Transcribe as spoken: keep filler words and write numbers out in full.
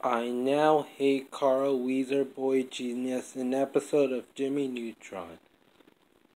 I now hate Carl Weezer Boy Genius, an episode of Jimmy Neutron.